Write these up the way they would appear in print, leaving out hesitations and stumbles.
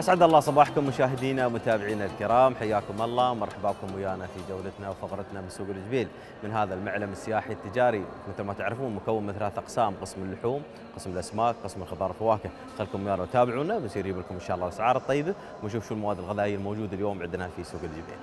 أسعد الله صباحكم مشاهدينا ومتابعينا الكرام، حياكم الله، مرحبا بكم ويانا في جولتنا وفقرتنا من سوق الجبيل من هذا المعلم السياحي التجاري. مثل ما تعرفون مكون من 3 أقسام: قسم اللحوم، قسم الأسماك، قسم الخضار والفواكه. خلكم ويانا وتابعونا، بنصير نجيب لكم إن شاء الله الأسعار الطيبة ونشوف شو المواد الغذائية الموجودة اليوم عندنا في سوق الجبيل.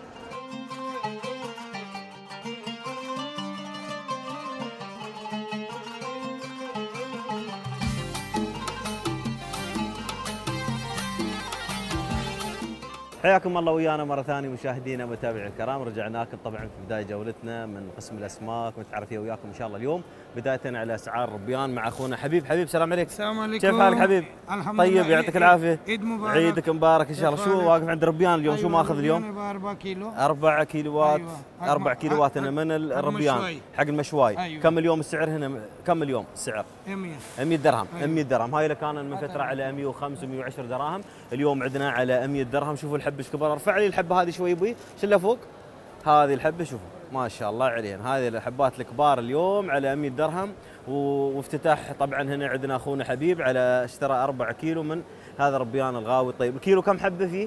حياكم الله ويانا مرة ثانية مشاهدينا ومتابعينا الكرام. رجعنا لكم طبعا في بداية جولتنا من قسم الأسماك، ونتعرف فيها وياكم إن شاء الله اليوم بداية على أسعار الربيان مع أخونا حبيب. حبيب السلام عليك. السلام عليكم. كيف حالك حبيب؟ الحمد طيب لله. يعطيك العافية. عيد مبارك. عيدك مبارك إن شاء الله. شو واقف عند الربيان اليوم؟ شو ماخذ اليوم؟ 4 كيلو. 4 كيلوات. أيوة. 4 كيلوات هنا من الربيان حق المشواي. أيوة. كم اليوم السعر هنا؟ كم اليوم السعر؟ 100 درهم. أيوة. 100 درهم. هاي اللي كان من فترة على 105 110 دراهم، اليوم عندنا على 100 درهم. شوفوا الحبة كبار. ارفع لي الحبة هذه شوي ابوي، شلها فوق. هذه الحبة شوفوا ما شاء الله عليهن، هذه الحبات الكبار اليوم على 100 درهم. وافتتاح طبعا هنا عندنا اخونا حبيب على اشترى 4 كيلو من هذا الربيان الغاوي. طيب الكيلو كم حبة فيه؟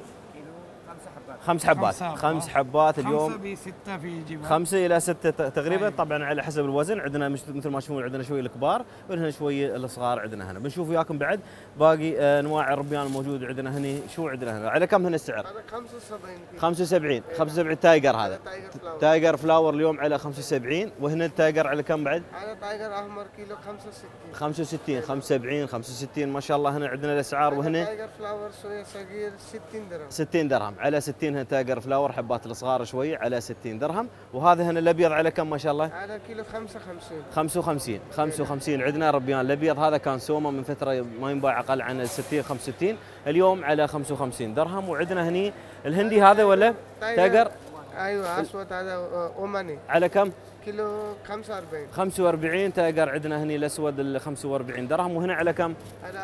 5 حبات. 5 حبات اليوم. 5 ب 6 في جبال. 5 إلى 6 تقريبا. أيوة. طبعا على حسب الوزن. عندنا مثل ما تشوفون عندنا شوي الكبار وهنا شوي الصغار عندنا هنا. بنشوف وياكم بعد باقي انواع الربيان الموجود عندنا هنا. شو عندنا هنا؟ على كم هنا السعر؟ هذا 75. 75 تايجر. هذا تايجر فلاور اليوم على 75. وهنا التايجر على كم بعد؟ هذا تايجر احمر كيلو 65. 75 65 ما شاء الله. هنا عندنا الاسعار. وهنا تايجر فلاور شويه صغير 60 درهم. 60 درهم على 60. هنا تايجر فلاور حبات الصغار شوي على 60 درهم. وهذا هنا الابيض على كم ما شاء الله؟ هذا كيلو 55. 55 عندنا الربيان الابيض. هذا كان سومه من فتره ما ينباع اقل عن 60 65، اليوم على 55 درهم. وعندنا هني الهندي هذا ولا تايجر؟ ايوه اسود. هذا اوماني على كم؟ كيلو 45. 45 تايجر عندنا هني الاسود ال 45 درهم. وهنا على كم؟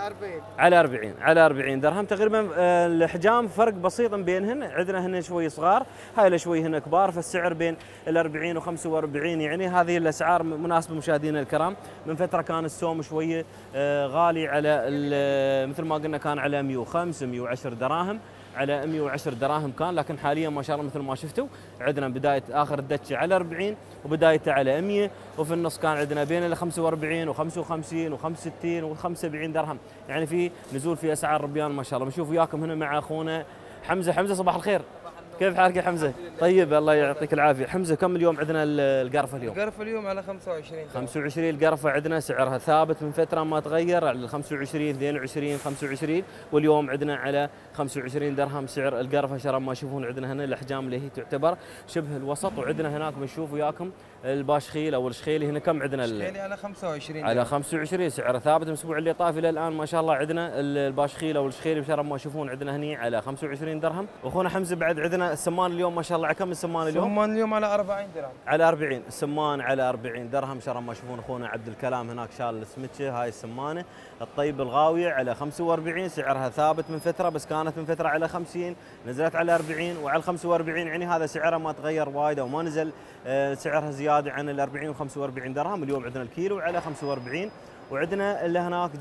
على 40. على 40 درهم تقريبا. الحجام فرق بسيط بينهن. عندنا هنا شوي صغار، هاي شوي هنا كبار، فالسعر بين ال 40 و 45. يعني هذه الاسعار مناسبه مشاهدينا الكرام. من فتره كان السوم شويه غالي، على مثل ما قلنا كان على 105 110 دراهم، على 110 دراهم كان. لكن حاليا ما شاء الله مثل ما شفتوا عندنا بدايه اخر الدتشه على 40 وبدايته على 100، وفي النص كان عندنا بين ال 45 و55 و65 و75 درهم. يعني في نزول في اسعار الربيان ما شاء الله. بنشوف وياكم هنا مع اخونا حمزه. حمزه صباح الخير. كيف حالك يا حمزه؟ طيب الله يعطيك العافيه. حمزه كم اليوم عندنا القرفه اليوم؟ القرفه اليوم على 25. 25 القرفه عندنا سعرها ثابت من فتره ما تغير على 25 22 25، واليوم عندنا على 25 درهم سعر القرفه. شراب ما تشوفون عندنا هنا الاحجام اللي هي تعتبر شبه الوسط. وعندنا هناك بنشوف وياكم الباشخيل او الشخيلي. هنا كم عندنا؟ الشخيلي على 25. على 25 سعره ثابت من الاسبوع اللي طاف الى الان ما شاء الله. عندنا الباشخيل او الشخيلي بشراب ما تشوفون عندنا هني على 25 درهم. واخونا حمزه بعد عندنا السمان اليوم ما شاء الله. على كم السمان اليوم؟ السمان اليوم على 40 درهم. على 40 السمان على 40 درهم. شراب ما تشوفون اخونا عبد الكلام هناك شال السمكه. هاي السمانه الطيب الغاويه على 45 سعرها ثابت من فتره، بس كانت من فتره على 50 نزلت على 40 وعلى 45. يعني هذا سعرها ما تغير وايد او ما نزل سعرها زياده عن ال 40 و 45 درهم. اليوم عندنا الكيلو على 45. وعندنا اللي هناك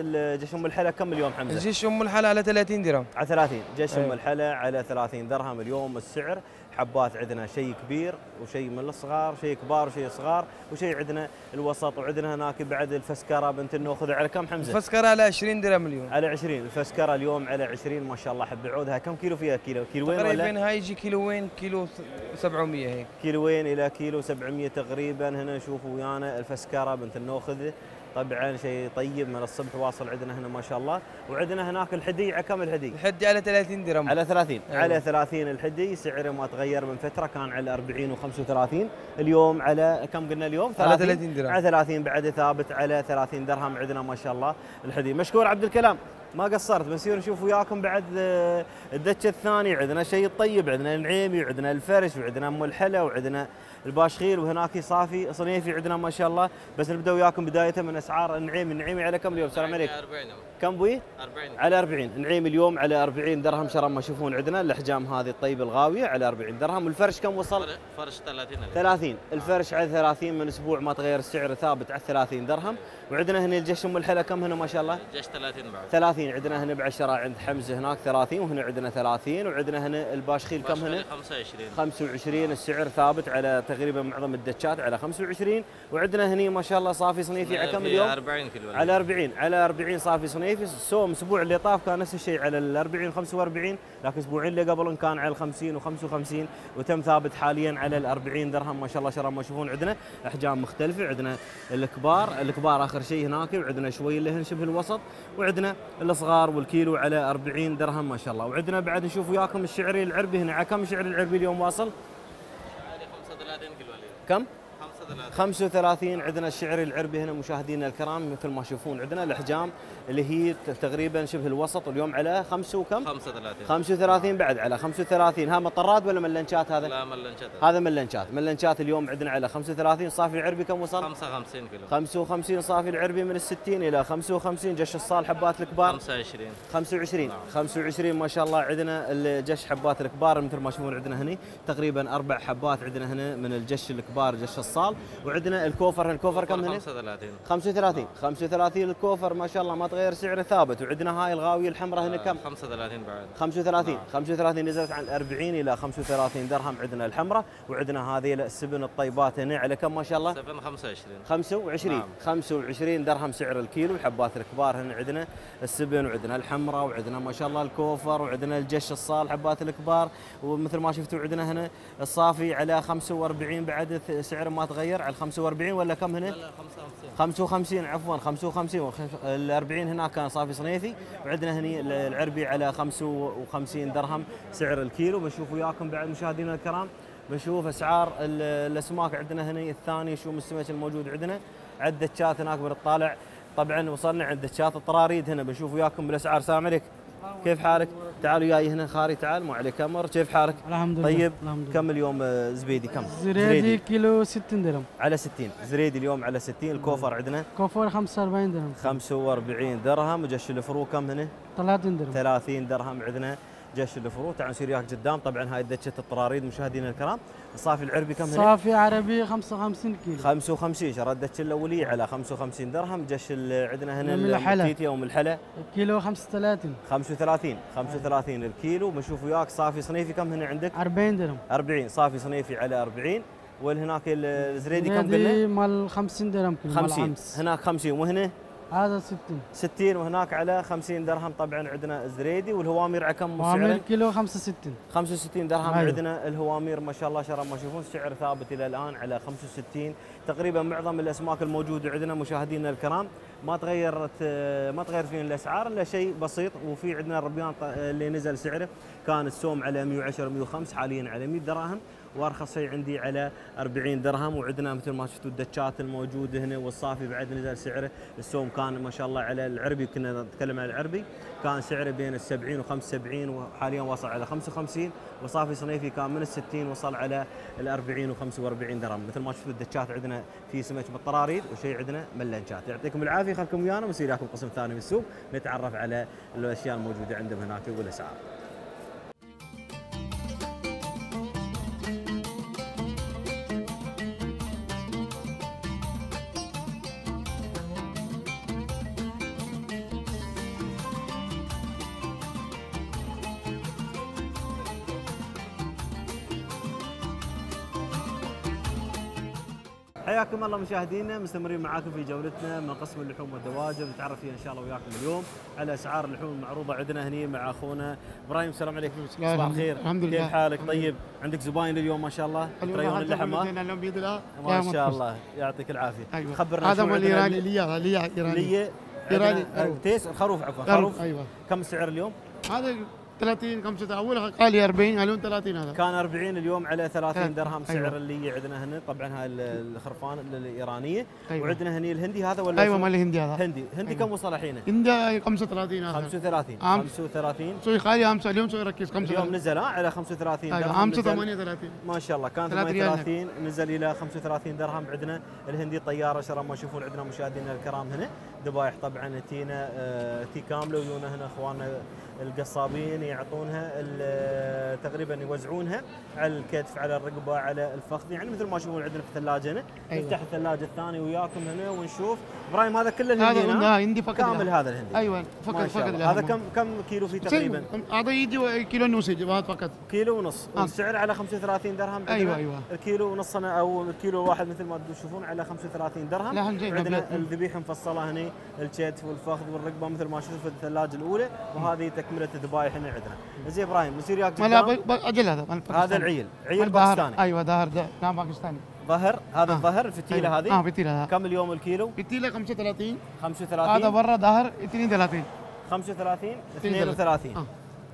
جش ام الحلا. كم اليوم حمزه؟ جيش ام الحلا على 30 درهم. على 30 جش ام الحلا على 30 درهم اليوم السعر. حبات عندنا شيء كبير وشيء من الصغار، شيء كبار وشيء صغار، وشيء عندنا الوسط. وعندنا هناك بعد الفسكره بنت النوخذ على كم حمزه؟ الفسكره على 20 درهم اليوم. على 20 الفسكره اليوم على 20 ما شاء الله. حب عودها كم كيلو فيها؟ كيلوين ولا؟ تقريبا هاي يجي كيلوين، كيلو 700 هيك. كيلوين الى كيلو 700 تقريبا. هنا نشوفوا ويانا الفسكره بنت النوخذ طبعا شيء طيب من الصبح واصل عندنا هنا ما شاء الله. وعندنا هناك الحدي. على كم الحدي؟ الحدي على 30 درهم. على 30. أيوة. على 30 الحدي سعره ما تغير من فتره، كان على 40 و35، اليوم على كم قلنا اليوم؟ 30. على 30 درهم. على 30 بعد ثابت على 30 درهم عندنا ما شاء الله الحدي. مشكور عبد الكلام ما قصرت. بنصير نشوف وياكم بعد الدكه الثانيه. عندنا شيء طيب، عندنا النعيمي وعندنا الفرش وعندنا ام الحلا وعندنا الباشخيل وهناك صافي صنيفي عندنا ما شاء الله. بس نبدا وياكم بدايه من اسعار النعيم. النعيمي على كم اليوم؟ السلام عليكم. 40 كم بوي؟ 40 على 40. النعيم اليوم على 40 درهم شرا ما تشوفون عندنا الاحجام هذه الطيبه الغاويه على 40 درهم. والفرش كم وصل؟ فرش 30 30. الفرش على 30 من اسبوع ما تغير السعر ثابت على 30 درهم. وعندنا هنا الجش ام الحلا كم هنا ما شاء الله؟ الجيش 30 بعد 30. عندنا هنا بعد شراء عند حمزه هناك 30 وهنا عندنا 30. وعندنا هنا الباشخيل كم هنا؟ 25 25. السعر ثابت على تقريبا معظم الدشات على 25. وعندنا هنا ما شاء الله صافي صنيفي على كم اليوم؟ 40 كيلو على 40. على 40 صافي صنيفي. السوم الاسبوع اللي طاف كان نفس الشيء على ال 40 45. لكن اسبوعين اللي قبل كان على ال 50 و55 وتم ثابت حاليا على ال 40 درهم ما شاء الله شرا ما تشوفون عندنا احجام مختلفه. عندنا الكبار اخر شيء هناك. وعندنا شوي اللي هن شبه الوسط. وعندنا الصغار والكيلو على 40 درهم ما شاء الله. وعندنا بعد نشوف وياكم الشعري العربي هنا. على كم شعري العربي اليوم واصل؟ 35 كيلو اليوم كم؟ 35 35. عندنا الشعري العربي هنا مشاهدينا الكرام مثل ما تشوفون عندنا الاحجام اللي هي تقريبا شبه الوسط. واليوم على 5 وكم؟ 35 35 بعد على 35. ها مطرات ولا ملنشات هذا؟ لا ملنشات هذا ملنشات اليوم عندنا على 35. صافي العربي كم وصل؟ 55 كيلو 55. صافي العربي من ال 60 الى 55. جش الصال حبات الكبار 25 25. 25 ما شاء الله. عندنا الجش حبات الكبار مثل ما تشوفون عندنا هنا تقريبا 4 حبات عندنا هنا من الجش الكبار جش الصال. وعندنا الكوفر كم هنا؟ 35 35 الكوفر ما شاء الله ما تغير سعره ثابت. وعندنا هاي الغاويه الحمراء هنا كم؟ 35 بعد 35 نزلت عن 40 الى 35 درهم عندنا الحمراء. وعندنا هذه السبن الطيبات هنا على كم ما شاء الله؟ 25 25 درهم سعر الكيلو. الحبات الكبار هنا عندنا السبن وعندنا الحمراء وعندنا ما شاء الله الكوفر وعندنا الجش الصال حبات الكبار. ومثل ما شفتوا عندنا هنا الصافي على 45 بعد سعر ما تغير على 45 ولا كم هنا؟ لا 55 عفوا 55. ال 40 هناك كان صافي صنيفي. وعندنا هني العربي على 55 درهم سعر الكيلو. بنشوف وياكم بعد مشاهدينا الكرام بنشوف اسعار الاسماك عندنا هنا الثاني شو من السمك الموجود عندنا. عد دشات هناك بنطالع. طبعا وصلنا عند دشات الطراريد هنا بنشوف وياكم بالاسعار. السلام عليك. كيف حالك؟ تعالوا وياي هنا خاري تعال مو عليك امر. كيف حالك؟ الحمد لله. طيب الحمد لله. كم اليوم زبيدي كم؟ زريدي كيلو 60 درهم. على 60. زريدي اليوم على 60. الكوفر عندنا كوفور 45 درهم. 45 درهم. وجش الفرو كم هنا؟ 30 درهم. 30 درهم عندنا جش الفرو. تعالوا نصير وياك قدام. طبعا هاي دشة الطراريد مشاهدينا الكرام. الصافي العربي كم هنا؟ صافي عربي 55 كيلو. 55. شرى الدشة الاولية على 55 درهم. جش عندنا هنا من الحلا. التيتي او من الحلا كيلو 35. 35 الكيلو. بنشوف وياك صافي صنيفي كم هنا عندك؟ 40 درهم. 40. صافي صنيفي على 40. والهناك الزريدي كم قلنا؟ زريدي مال 50 درهم كيلو. 50. هناك 50 وهنا هذا 60. 60 وهناك على 50 درهم. طبعا عندنا الزريدي. والهوامير على كم وعامل سعره؟ كيلو 65. 65 درهم. أيوة. عندنا الهوامير ما شاء الله شرى ما تشوفون السعر ثابت الى الان على 65. تقريبا معظم الاسماك الموجوده عندنا مشاهدينا الكرام ما تغير فيهم الاسعار الا شيء بسيط. وفي عندنا الربيان اللي نزل سعره كان السوم على 110 105 حاليا على 100 دراهم. وارخص شيء عندي على 40 درهم. وعندنا مثل ما شفتوا الدشات الموجوده هنا والصافي بعد نزل سعره. السوم كان ما شاء الله على العربي كنا نتكلم عن العربي كان سعره بين ال 70 و 75 وحاليا وصل على 55. وصافي صنيفي كان من ال 60 وصل على ال 40 و 45 درهم. مثل ما شفتوا الدشات عندنا في سمك بالطراريد وشيء عندنا ملنشات. يعطيكم العافيه. خلكم ويانا ونصير ياكم قسم ثاني من السوق نتعرف على الاشياء الموجوده عندهم هناك والاسعار. حياكم الله مشاهدينا. مستمرين معاكم في جولتنا من قسم اللحوم والدواجن. نتعرف فيها ان شاء الله وياكم اليوم على اسعار اللحوم المعروضه عندنا هني مع اخونا ابراهيم. السلام عليكم. صباح الخير. الحمد لله. كيف حالك؟ طيب عندك زباين اليوم ما شاء الله تريون اللحم اليوم بيد الله ما شاء الله يعطيك العافيه. أيوة. خبرنا هذا مال الايراني ليه ايراني. ايراني تيس الخروف عفوا خروف. ايوه. كم السعر اليوم؟ هذا 30 5 اول قال لي 40 اليوم 30 هذا. كان 40 اليوم على 30 أيوة. درهم سعر أيوة. اللي عندنا هنا. طبعا هاي الخرفان الايرانيه. أيوة. وعندنا هني الهندي هذا ولا ايوه شو؟ مال الهندي هذا. هندي أيوة. كم وصل الحين؟ عندي 35 هذا. 35 عام. 35 سوي خالي امس اليوم سوي ركز 5 اليوم نزل على 35 ايوه درهم. امس نزل. 38 ما شاء الله كان 3 ريال 38 نزل الى 35 درهم. عندنا الهندي طياره شرا ما يشوفون عندنا مشاهدينا الكرام هنا ذبايح طبعا تينا تي كامله. ويونا هنا اخواننا القصابين يعطونها تقريبا يوزعونها على الكتف على الرقبه على الفخذ، يعني مثل ما تشوفون عندنا في الثلاجه هنا. أيوة. نفتح الثلاجه الثانيه وياكم هنا ونشوف. ابراهيم هذا كله الهندي هذا هنا؟ عندي فقط كامل هذا الهندي. ايوه ما فقط شاء فقط الله. هذا كم كيلو فيه تقريبا؟ هذا يجي كيلو ونص يجي هذا فقط. كيلو ونص. والسعر على 35 درهم. عندنا ايوه ايوه الكيلو ونص او الكيلو الواحد مثل ما تشوفون على 35 درهم. لحم جيد. عندنا الذبيحه مفصله هنا، الكتف والفخذ والرقبه مثل ما شفتوا في الثلاجه الاولى. وهذه تكمله الذبايح هنا عندنا. زين ابراهيم نصير وياك لا قدام. اجل هذا هذا العيل مال باكستاني. ايوه ظهر نعم باكستاني. ظهر هذا آه. الظهر الفتيله أيوة. هذه. فتيله هذا كم اليوم الكيلو؟ فتيله 35 35 هذا برا ظهر 32 35 32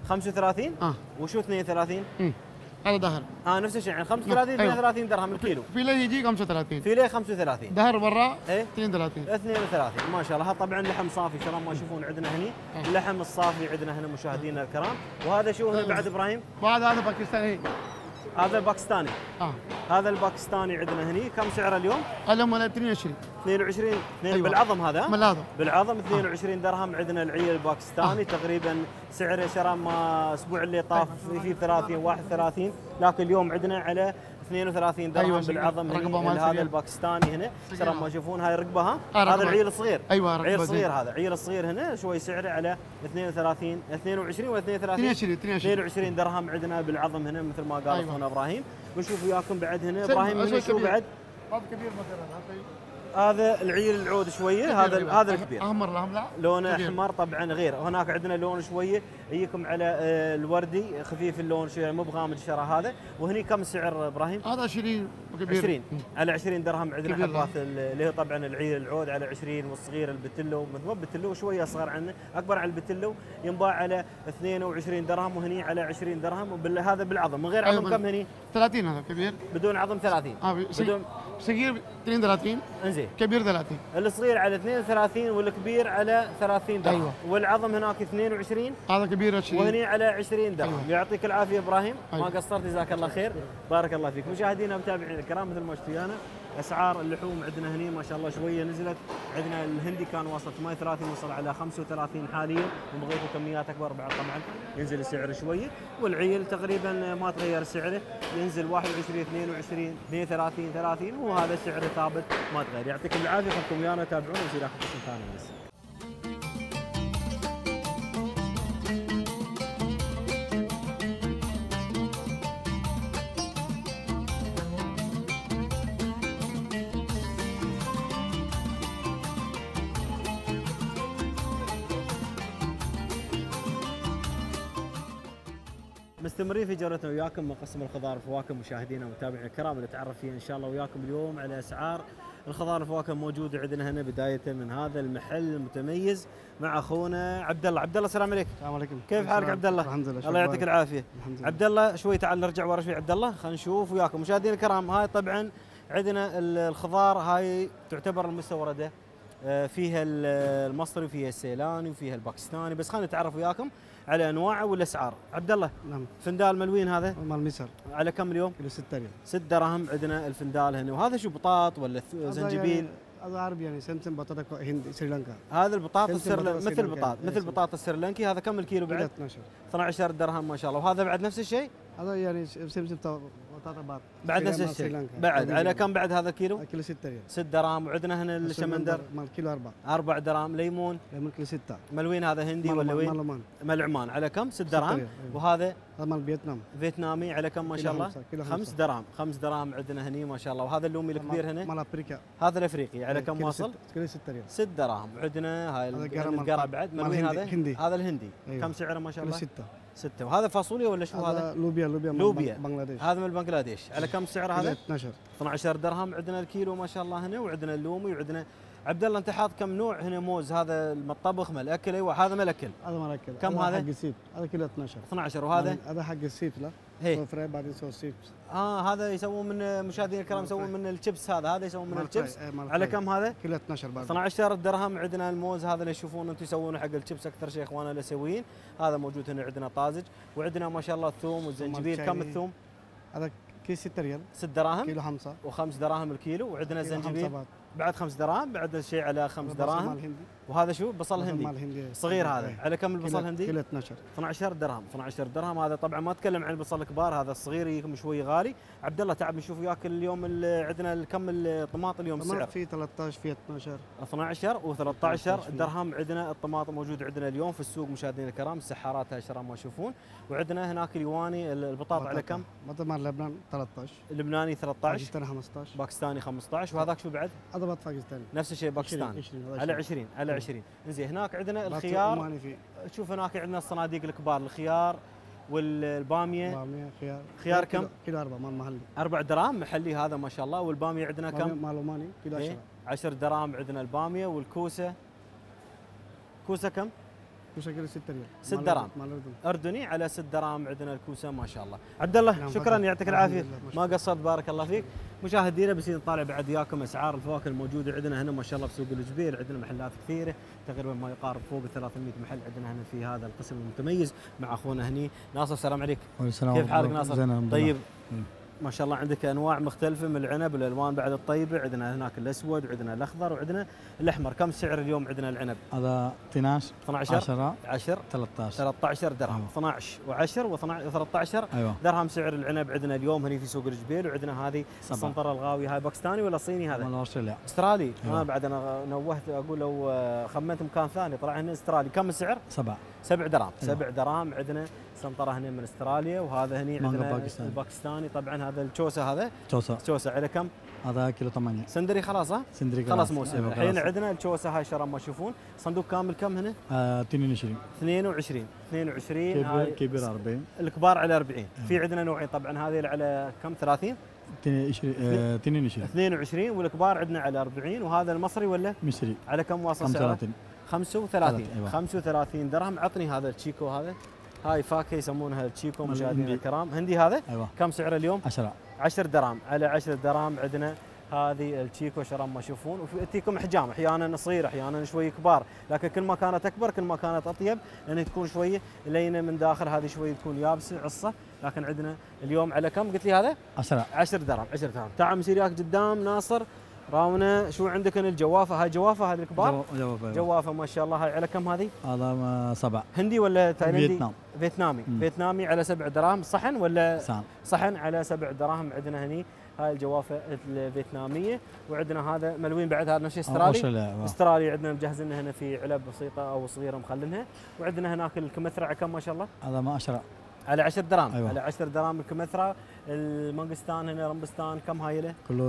35 وشو 32 هذا ظهر نفس الشيء يعني 35 أيوة. 32 درهم الكيلو. فيله يجي 35 فيليه 35 ظهر برا ايه 32 32 ما شاء الله. طبعا لحم صافي شلون ما تشوفون عندنا هني. اللحم الصافي عندنا هنا مشاهدينا الكرام. وهذا شو هنا بعد ابراهيم؟ بعد هذا باكستاني هذا الباكستاني. هذا الباكستاني عندنا هني. كم سعره اليوم؟ اليوم 22 22 أيوة. بالعظم هذا. ملاذه بالعظم 22 درهم. عندنا العيل الباكستاني تقريبا سعره شرى ما الاسبوع اللي طاف في 30 31 لكن اليوم عندنا على 32 درهم. أيوة بالعظم هذا الباكستاني هنا شرى ما يشوفون هاي الرقبه ها. هذا العيل الصغير. ايوه عيل صغير. هذا عيل الصغير هنا شوي سعره على 32 22 ولا 32 22 درهم. عندنا بالعظم هنا مثل ما قال اخونا ابراهيم. ونشوف وياكم بعد هنا ابراهيم هنا شو بعد. هذا كبير مثلا هذا العيل العود شويه. هذا الكبير احمر لا لونه احمر طبعا غير. هناك عندنا لون شويه يجيكم على الوردي خفيف اللون شويه مو بغامج الشرى هذا. وهني كم سعر ابراهيم؟ هذا 20 كبير 20 على 20 درهم. عندنا كبير حبات اللي هو طبعا العيل العود على 20 والصغير البتلو مثل بتلو شويه اصغر عنه اكبر على البتلو ينباع على 22 درهم. وهني على 20 درهم. وهذا بالعظم من غير عظم. أيوة كم هني؟ 30 هذا كبير بدون عظم 30 بدون صغير 32 انزين كبير 30 الصغير على 32 والكبير على 30 درهم. أيوة. والعظم هناك 22 هذا كبير 20 وهني على 20 درهم. أيوة. يعطيك العافيه ابراهيم. أيوة. ما قصرت جزاك الله خير. بارك الله فيك. مشاهدينا ومتابعينا الكرام مثل ما شفتوا ويانا اسعار اللحوم عندنا هني ما شاء الله شويه نزلت. عندنا الهندي كان واصل 38 وصل على 35 حاليا. وبغيتوا كميات اكبر بعد طبعا ينزل السعر شويه. والعيل تقريبا ما تغير سعره ينزل 21 22 32 30 وهذا سعره ثابت ما تغير. يعطيكم العافيه. خلكم ويانا تابعونا ونصير ناخذ قسم ثاني بس. مستمرين في جولتنا وياكم من قسم الخضار والفواكه. مشاهدينا ومتابعينا الكرام اللي نتعرف فيه ان شاء الله وياكم اليوم على اسعار الخضار والفواكه موجوده عندنا هنا بدايه من هذا المحل المتميز مع اخونا عبد الله. عبد الله السلام عليكم. السلام عليكم. كيف حالك عبد الله؟ الحمد لله. الله يعطيك العافيه. الحمد لله. عبد الله شوي تعال نرجع ورا شوي. عبد الله خلينا نشوف وياكم مشاهدينا الكرام. هاي طبعا عندنا الخضار هاي تعتبر المستورده. فيها المصري وفيها السيلاني وفيها الباكستاني. بس خلينا نتعرف وياكم على انواعه والاسعار. عبد الله نعم فندال ملوين هذا مال مصر على كم اليوم؟ كيلو 6 ريال 6 درهم. عندنا الفندال هنا. وهذا شو بطاط ولا زنجبيل؟ هذا عربي يعني سمسم بطاطا هند سريلانكا. هذا البطاطا مثل سريلانكا. البطاط مثل البطاطا السريلانكي. هذا كم الكيلو بعد؟ 12 12 درهم ما شاء الله. وهذا بعد نفس الشيء؟ هذا يعني سمسم بطاطا بار بعد نفس الشيء بعد على كم بعد هذا كيلو؟ كيلو 6 ريال 6 درهم. وعندنا هنا الشمندر مال كيلو 4 درهم. ليمون كيلو 6 ملوين هذا هندي ولا وين؟ مال عمان على كم؟ 6 درهم. وهذا هذا مال فيتنام فيتنامي على كم ما شاء الله؟ 5 درهم. 5 درهم عندنا هني ما شاء الله. وهذا اللومي الكبير هنا مال افريقيا هذا الافريقي على كم واصل؟ كيلو 6 ريال 6 دراهم. عندنا هاي القرع القرع بعد ملوين هذا هندي. هذا الهندي. أيوه. كم سعره ما شاء كيلو الله؟ 6 6. وهذا فاصوليا ولا شو هذا؟ لوبيا بنغلاديش. هذا من بنغلاديش. على كم سعر هذا؟ 12 12 درهم. عندنا الكيلو ما شاء الله هنا. وعندنا اللومي وعندنا عبد الله انت حاط كم نوع هنا موز؟ هذا الطبخ مال اكل، ايوه هذا مال اكل. هذا ما اكل. كم هذا؟ حق السيف، هذا كيلو 12. 12. وهذا؟ هذا حق السيف لا. هي. سو فراي بعدين سو سيف. هذا يسوون من مشاهدينا الكرام يسوون من الشيبس، هذا يسوون من الشيبس. على كم هذا؟ كيلو 12 بعد. 12 درهم. عندنا الموز هذا اللي تشوفون انتم يسوونه حق الشيبس اكثر شيء اخواننا الاسيويين، هذا موجود هنا عندنا طازج، وعندنا ما شاء الله الثوم والزنجبيل. كم الثوم؟ هذا كيس 6 ريال. 6 دراهم. كيلو 5. و5 دراهم الكيلو. وعندنا الزنجبيل بعد 5 دراهم، بعد شيء على 5 دراهم. وهذا شو؟ بصل هندي صغير هذا. على كم البصل الهندي؟ كيلو 12. 12 درهم. 12 درهم. هذا طبعا ما اتكلم عن البصل الكبار، هذا الصغير يجيكم شوي غالي. عبد الله تعال نشوف وياك اليوم عندنا كم الطماطم اليوم السعر؟ في 13 في 12. 12 و13 درهم. عندنا الطماطم موجود عندنا اليوم في السوق مشاهدينا الكرام، السحارات هالشرا ما تشوفون. وعندنا هناك اليواني البطاطا على كم؟ بطاطا لبنان 13. اللبناني 13. باكستاني 15. باكستاني 15. وهذاك شو بعد؟ هذا باكستاني. نفس الشيء باكستاني 20 على 20 على 20. زين هناك عندنا الخيار. شوف هناك عندنا الصناديق الكبار، الخيار والباميه. خيار كم؟ كيلو 4 مال محلي. 4 دراهم محلي هذا ما شاء الله. والباميه عندنا كم؟ مال عماني كيلو 10. 10 دراهم عندنا الباميه. والكوسه كوسه كم؟ كوسه كيلو 6 ريال. 6 دراهم مال اردني على 6 دراهم عندنا الكوسه ما شاء الله. عبد الله شكرا يعطيك العافيه، ما قصرت بارك الله فيك. مشاهدينا بس نطالع بعد وياكم اسعار الفواكه الموجوده عندنا هنا ما شاء الله في سوق الجبيل. عندنا محلات كثيره تقريبا ما يقارب فوق 300 محل عندنا هنا في هذا القسم المتميز مع اخونا هني ناصر. السلام عليك. كيف حالك ناصر؟ طيب ما شاء الله عندك انواع مختلفه من العنب والالوان بعد الطيبه. عندنا هناك الاسود وعندنا الاخضر وعندنا الاحمر. كم سعر اليوم عندنا العنب؟ هذا 12 10 13 درهم. 12 و10 و13 أيوة. درهم سعر العنب عندنا اليوم هنا في سوق الجبيل. وعندنا هذه السنطره الغاويه، هاي باكستاني ولا صيني هذا؟ مال استراليا. استرالي. أيوة. بعد انا نوهت اقول لو خمنت مكان ثاني طلع هنا استرالي. كم السعر؟ 7 دراهم. أيوة. 7 دراهم. عندنا سنطره هنا من استراليا. وهذا هني عندنا الباكستاني طبعا. هذا الشوسه هذا شوسه على كم؟ هذا كيلو 8. سندري خلاص ها؟ سندري خلاص موسم. أيوة الحين عندنا الشوسه هاي شراب ما تشوفون. صندوق كامل كم هنا؟ 22 كبير 40. الكبار على 40. في عندنا نوعين طبعا، هذه على كم؟ 30 22 والكبار عندنا على 40. وهذا المصري ولا مصري على كم واصل سعره؟ 35. أيوة. 35 درهم. عطني هذا التشيكو هذا، هاي فاكهه يسمونها التشيكو مشاهدينا الكرام. هندي هذا؟ أيوة. كم سعره اليوم؟ 10 درهم. على 10 درهم عندنا هذه التشيكو شراب ما تشوفون. وتجيكم احجام احيانا صغيره احيانا شوي كبار، لكن كل ما كانت اكبر كل ما كانت اطيب، لان تكون شوي لينه من داخل، هذه شوي تكون يابسه عصه. لكن عندنا اليوم على كم قلت لي هذا؟ 10 درهم. 10 درهم. تعال مسير وياك قدام ناصر راونا. شو عندك هنا الجوافه؟ هاي جوافه هذه الكبار؟ جوافه ما شاء الله. هاي على كم هذه؟ هذا 7. هندي ولا تايلندي؟ فيتنامي. فيتنامي على 7 دراهم. صحن ولا صحن على 7 دراهم. عندنا هني هاي الجوافه الفيتناميه. وعندنا هذا ملوين بعد، هذا نفس استرالي. استرالي عندنا مجهزينها هنا في علب بسيطه او صغيره مخلينها. وعندنا هناك الكمثرى على كم ما شاء الله؟ هذا ما 10 على 10 دراهم. أيوة. على 10 دراهم الكمثرى. المانجستان هنا رمبستان كم هاي له؟ كله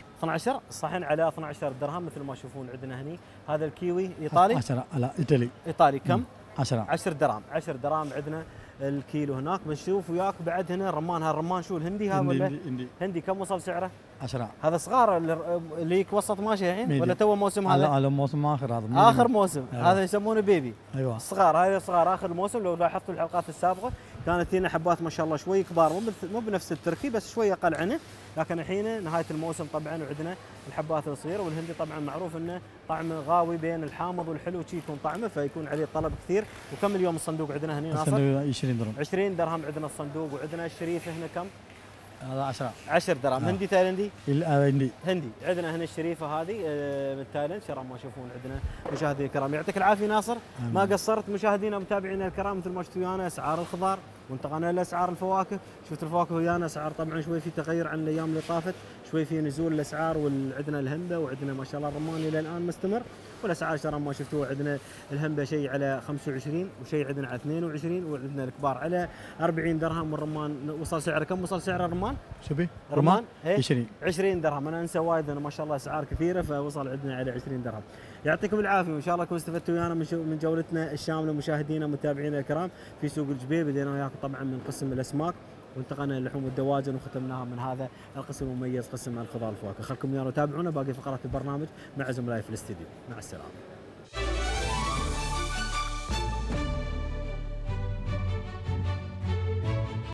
12 الصحن على 12 درهم مثل ما تشوفون عندنا هني. هذا الكيوي ايطالي 10. لا ايطالي كم؟ 10 درهم. 10 دراهم عندنا الكيلو هناك. بنشوف وياك بعد هنا الرمان. هالرمان شو الهندي ها ولا؟ هندي كم وصل سعره؟ 10. هذا صغار اللي وسط ماشي الحين ولا تو موسم هذا؟ على موسم اخر هذا. اخر موسم. أيوة. هذا يسمونه بيبي. ايوه صغار. هاي صغار اخر الموسم. لو لاحظتوا الحلقات السابقه كانت هنا حبات ما شاء الله شوي كبار، مو بنفس التركي بس شوي اقل عنه. لكن الحين نهايه الموسم طبعا وعندنا الحبات الصغيره. والهندي طبعا معروف انه طعمه غاوي بين الحامض والحلو شي يكون طعمه، فيكون عليه طلب كثير. وكم اليوم الصندوق عندنا هنا ناصر؟ 20 درهم. 20 درهم عندنا الصندوق. وعندنا الشريفه هنا كم؟ هذا 10 درهم. هندي تايلندي؟ هندي. عندنا هنا الشريفه هذه من تايلند شراب ما تشوفون عندنا. مشاهدينا الكرام يعطيك العافيه ناصر. ما قصرت. مشاهدينا ومتابعينا الكرام مثل ما شفتوا ويانا اسعار الخضار وانتقلنا لاسعار الفواكه. شفت الفواكه ويانا اسعار طبعا شوي في تغير عن الايام اللي طافت، شوي في نزول الاسعار. وعندنا الهمبه وعندنا ما شاء الله الرمان الى الان مستمر. والاسعار شراب ما شفتوه عندنا الهمبه شيء على 25 وشيء عندنا على 22 وعندنا الكبار على 40 درهم. والرمان وصل سعره كم؟ وصل سعر الرمان؟ شوفي رمان 20 درهم. انا انسى وايد انا ما شاء الله اسعار كثيره، فوصل عندنا على 20 درهم. يعطيكم العافيه وان شاء الله تكونوا استفدتوا ويانا من جولتنا الشامله مشاهدينا ومتابعينا الكرام في سوق الجبيل. بدينا وياكم طبعا من قسم الاسماك وانتقلنا للحوم والدواجن وختمناها من هذا القسم المميز قسم الخضار والفواكه. خلكم ويانا وتابعونا باقي فقرات البرنامج مع زملائي في الاستديو. مع السلامه.